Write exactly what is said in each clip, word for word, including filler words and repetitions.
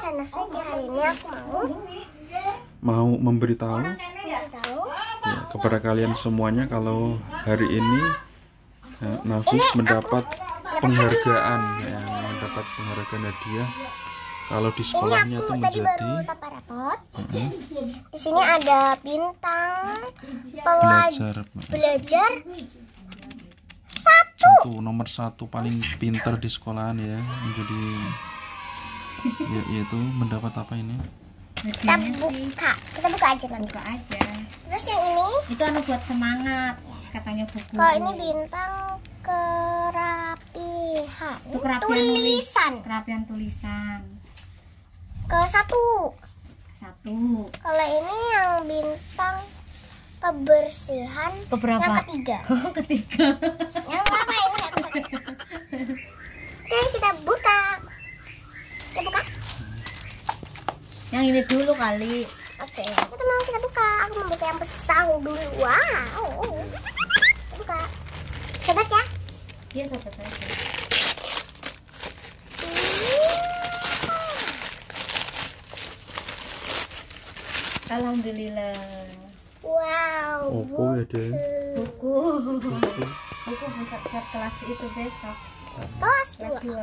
Nafi, hari ini aku mau mau memberitahu memberitahu ya, kepada kalian semuanya kalau hari ini ya, Nafis mendapat penghargaan, ya, mendapat penghargaan hadiah. Kalau di sekolahnya ini tuh aku tadi menjadi baru tapa rapot. uh-uh, Di sini ada bintang belajar belajar satu. satu nomor satu paling pintar di sekolahan ya, menjadi ya, yaitu mendapat apa ini? Kita buka, kita buka aja nanti. Buka aja. Terus yang ini, Itu anu buat semangat, katanya buku. kalau ini bintang kerapihan, Itu kerapian nulis. tulisan Kerapian tulisan. ke satu. Satu. Kalau ini yang bintang kebersihan Keberapa? yang ketiga. Ketiga. Yang berapa ini? Oke, kita buka. Kita buka. Yang ini dulu kali. Oke, kita mau kita buka. Aku membuka yang besar dulu. Wow. Kita buka. Sobat ya. Iya, sobat aja. Alhamdulillah. Wow. Oppo ya deh. Buku. Buku besar buat kelas itu besok. Kelas Kelas dua. dua.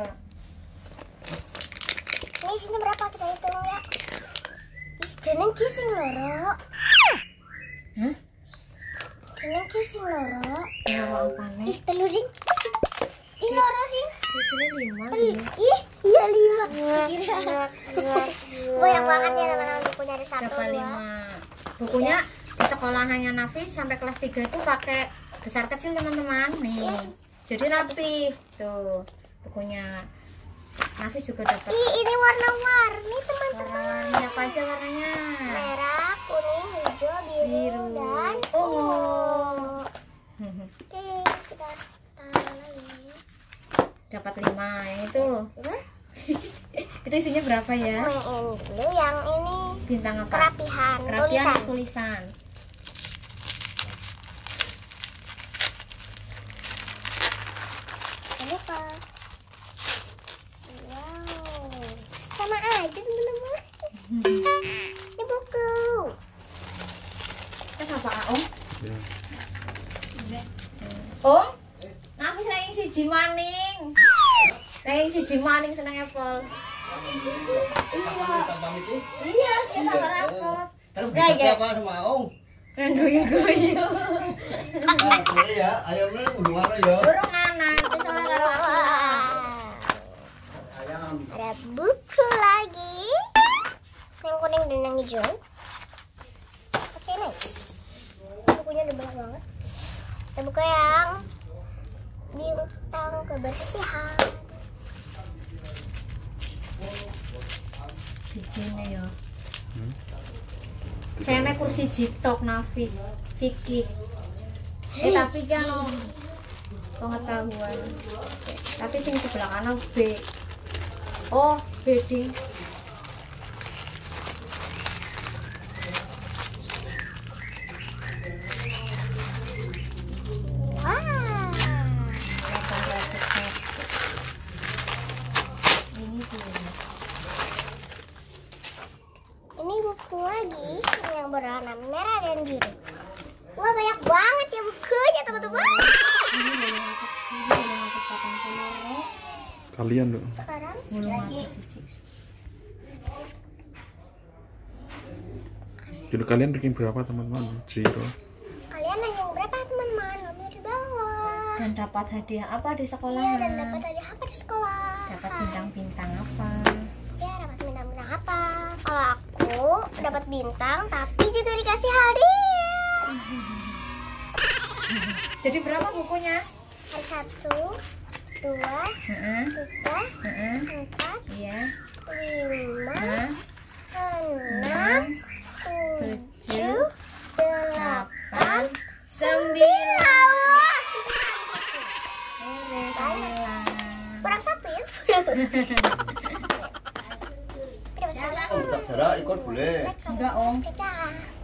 Ini isinya berapa kita hitung ya? Ih, jeneng kising loro. Hah? Jeneng kising loro. Sama apa nih? Ih, telur ding. Ih, loro ding. Di sini lima. Tel- Ih, iya lima. Kira. Banyak banget ya teman-teman, bukunya ada satu, Dapat dua. lima. Bukunya di sekolahannya Nafi sampai kelas tiga itu pakai besar kecil teman-teman. Nih. Jadi rapi tuh bukunya. Nafi juga dapat. Ih, ini warna-warni teman-teman. Warnanya apa aja warnanya? Merah, kuning, hijau, biru, Biru. dan ungu. Oke, kita taruh lagi. Dapat lima yang itu. Lima. Itu isinya berapa ya? Mau yang ini dulu, yang ini Bintang apa? kerapihan, Kerapian tulisan. tulisan. Ini apa? Wow, sama aja teman-teman. Ini buku. Terus apa Om? Ya. Om? Nafi sayang siji maning. Sayang siji maning seneng apple. Iya, kita berapot. Terus Ya, bisa ya. apa sama Om? Yang guyu-guyu. Nah, sorry ya, ayamnya udah mana ya? Burung anak, itu soalnya karo aku. Wah, Ayam. ada buku lagi. Yang kuning dan yang hijau. Oke, next. Bukunya udah banyak banget. Ada buku yang bintang kebersihan. Bijine ya. Hmm? Cene kursi jitok Nafis, Vicky. Eh tapi kan oh, pengetahuan. Tapi sing sebelah kanan B. Oh, B ding. Wah, delapan ratus satu. Ini dulu. ini buku lagi yang berwarna merah dan biru. Wah, banyak banget ya bukunya teman-teman. Ini belum atas, ini belum atas delapan puluh. Kalian loh. Sekarang Belum atas siji. Jadi kalian ranking berapa teman-teman? Zero. kalian yang berapa teman-teman? Nomor di bawah. Dan dapat hadiah apa di sekolah? Iya, dan dapat tadi apa di sekolah? Dapat bintang-bintang apa? Ya, dapat bintang-bintang apa? Kalau aku dapat bintang, tapi juga dikasih hadiah. Jadi berapa bukunya? Ada satu, dua, Heeh. tiga, Heeh. empat, Iya. lima, Hah? enam, tujuh, delapan, delapan, sembilan. Wah, Eh, sembilan. kurang satu ya sepuluh. Kita Jarak ikut boleh. Enggak, Om. Kita